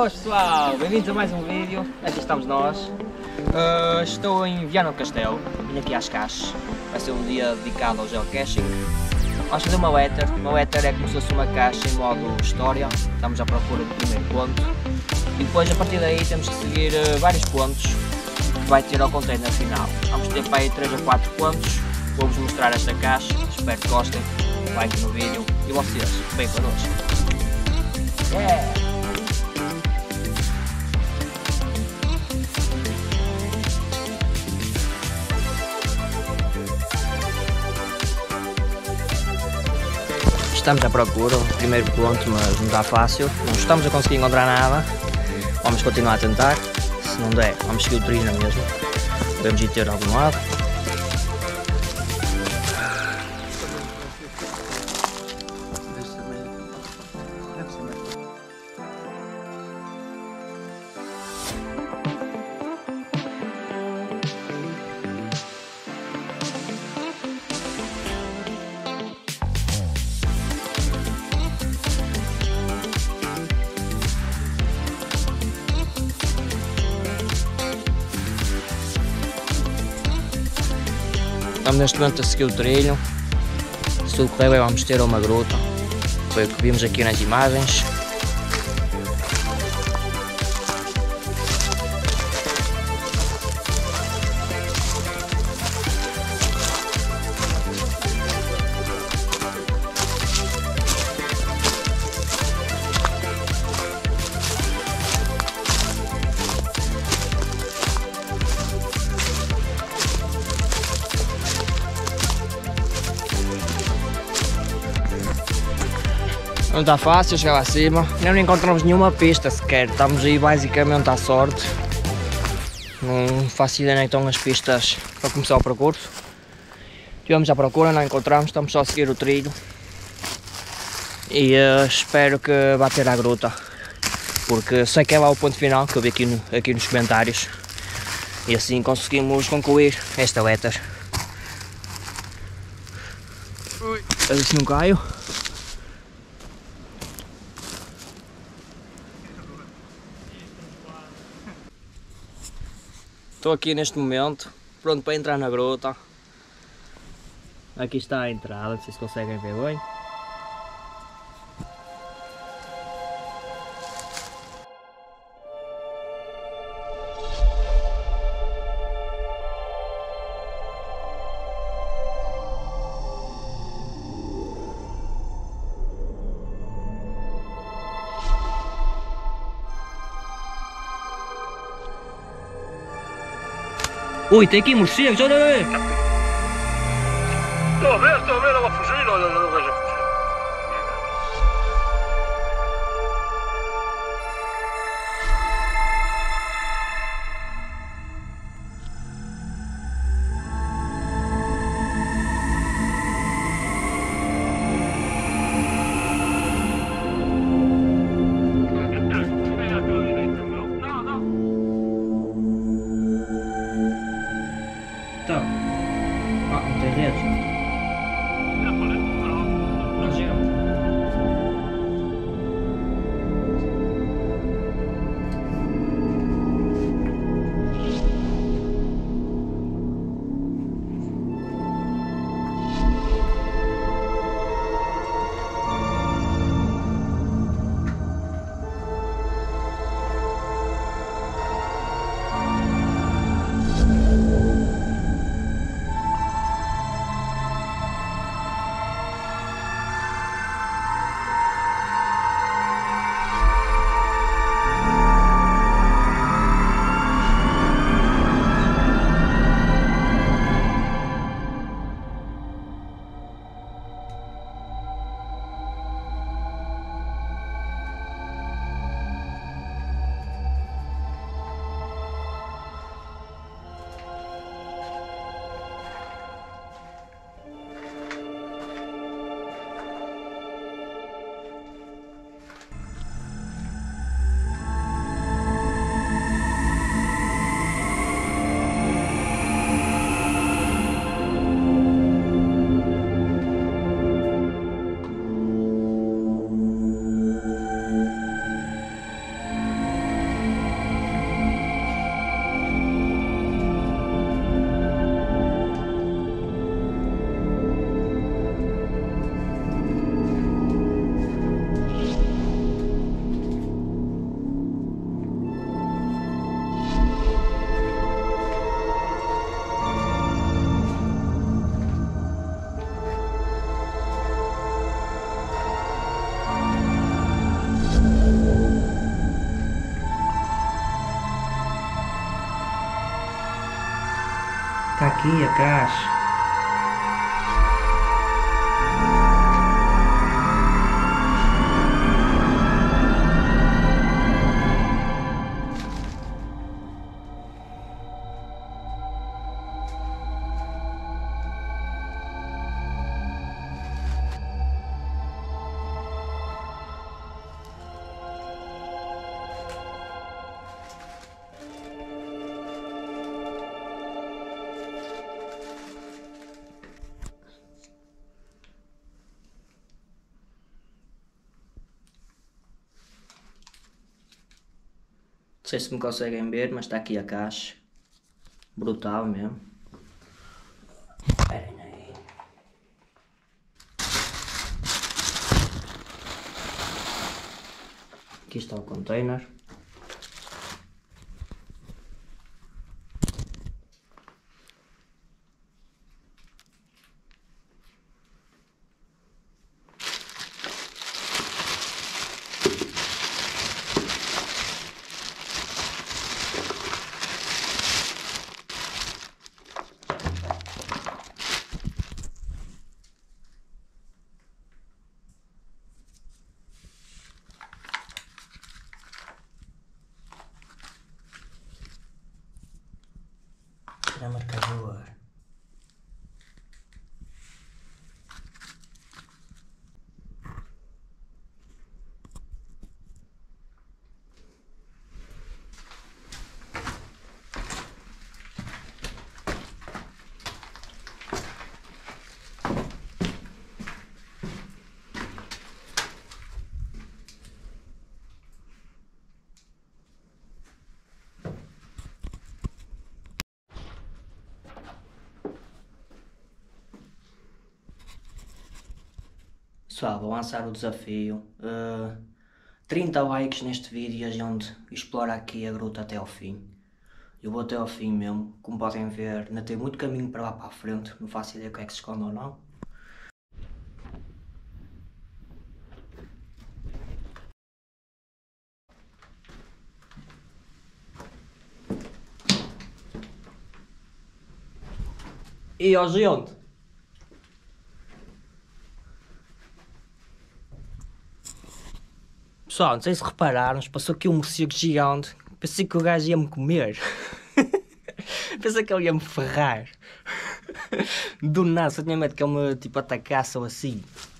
Boas pessoal, bem-vindos a mais um vídeo, aqui estamos nós. Estou em Viana do Castelo, vim aqui às caixas, vai ser um dia dedicado ao geocaching. Vamos fazer uma letter é como se fosse uma caixa em modo história, estamos à procura do primeiro ponto. E depois a partir daí temos que seguir vários pontos que vai ter ao container final. Vamos ter para aí 3 ou 4 pontos, vou-vos mostrar esta caixa, espero que gostem, like no vídeo e vocês, bem connosco. Yeah! Estamos à procura do primeiro ponto, mas não está fácil, não estamos a conseguir encontrar nada. Vamos continuar a tentar, se não der, vamos seguir o trilho na mesma. Podemos ir ter algum lado. Estamos neste momento a seguir o trilho, se tudo correr bem vamos ter uma gruta, foi o que vimos aqui nas imagens. Não está fácil chegar lá acima, não encontramos nenhuma pista sequer, estamos aí basicamente à sorte. Não faço ideia nem estão as pistas para começar o percurso. Estivemos à procura, não encontramos, estamos só a seguir o trilho. E espero que vá ter a gruta, porque sei que é lá o ponto final que eu vi aqui nos comentários. E assim conseguimos concluir esta letter. A ver se não caio. Estou aqui neste momento, pronto para entrar na gruta. Aqui está a entrada, não sei se conseguem ver bem. Ui, tem aqui morcegos, olha aí! Estou a ver, ela a fugir, olha o gajo a fugir. Então, não tem redes. Não chega. aqui a caixa. Não sei se me conseguem ver, mas está aqui a caixa. Brutal mesmo. Esperem aí. Aqui está o container. Tirar marcador. Pessoal, vou lançar o desafio. 30 likes neste vídeo e a gente explora aqui a gruta até ao fim. Eu vou até ao fim mesmo. Como podem ver, ainda tem muito caminho para lá para a frente. Não faço ideia o que é que se esconde ou não. E ó, gente! Pessoal, não sei se repararam, mas passou aqui um morcego gigante. Pensei que o gajo ia me comer. Pensei que ele ia me ferrar. Do nada, só tinha medo que ele me tipo atacasse ou assim.